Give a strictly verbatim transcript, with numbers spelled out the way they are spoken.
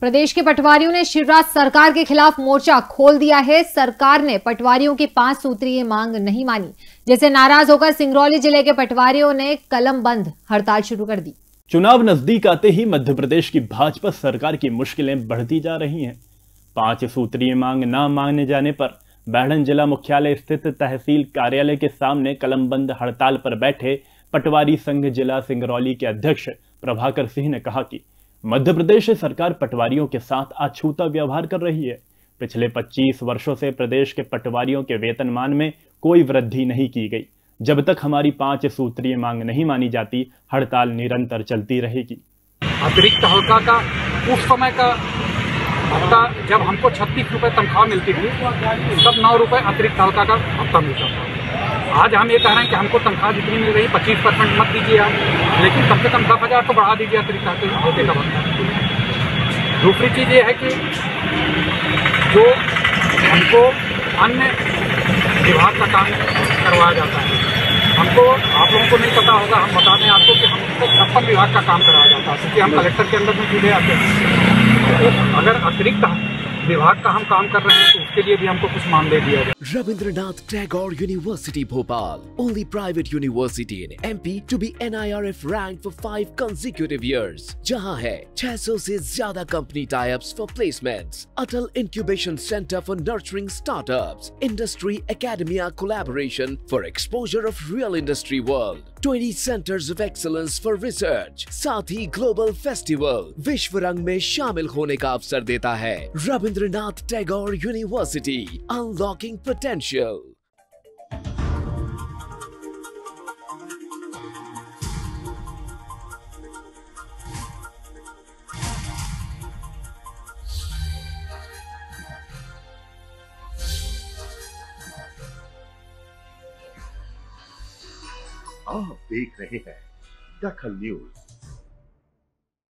प्रदेश के पटवारियों ने शिवराज सरकार के खिलाफ मोर्चा खोल दिया है। सरकार ने पटवारियों की पांच सूत्रीय मांग नहीं मानी, जिससे नाराज होकर सिंगरौली जिले के पटवारियों ने कलम बंद हड़ताल शुरू कर दी। चुनाव नजदीक आते ही मध्य प्रदेश की भाजपा सरकार की मुश्किलें बढ़ती जा रही हैं। पांच सूत्रीय मांग न माने जाने पर बैढ़न जिला मुख्यालय स्थित तहसील कार्यालय के सामने कलमबंद हड़ताल पर बैठे पटवारी संघ जिला सिंगरौली के अध्यक्ष प्रभाकर सिंह ने कहा कि मध्य प्रदेश सरकार पटवारियों के साथ अछूता व्यवहार कर रही है। पिछले पच्चीस वर्षों से प्रदेश के पटवारियों के वेतनमान में कोई वृद्धि नहीं की गई। जब तक हमारी पांच सूत्रीय मांग नहीं मानी जाती, हड़ताल निरंतर चलती रहेगी। अतिरिक्त हल्का का उस समय का हफ्ता जब हमको छत्तीस रुपए तनख्वाह मिलती थी, तब नौ रुपए अतिरिक्त हल्का का हफ्ता मिलता था। आज हम ये कह रहे हैं कि हमको तनख्वाह जितनी मिल रही है पच्चीस परसेंट मत दीजिए आप, लेकिन कम से कम दस हजार तो बढ़ा दीजिए अतिरिक्त हल्के का भत्ता। दूसरी चीज़ ये है कि जो हमको अन्य विभाग का काम करवाया जाता है, हमको आप लोगों को नहीं पता होगा, हम बता दें आपको कि हमको छप्पन विभाग का काम कराया जाता है, क्योंकि हम कलेक्टर के अंदर में जुड़े आते हैं। तो अगर अतिरिक्त विभाग का हम काम कर रहे हैं तो उसके लिए भी हमको कुछ मान दे दिया जाए। Rabindranath Tagore University Bhopal, only private university in M P to be N I R F ranked for five consecutive years, जहां है छह सौ से ज्यादा company tie-ups for placements, Atal Incubation Center for nurturing startups, Industry Academia collaboration for exposure of real industry world, twenty centers of excellence for research, साथ ही global festival विश्व रंग में शामिल होने का अवसर देता है। Rabindranath Tagore University, unlocking potential. आप देख रहे हैं दखल न्यूज।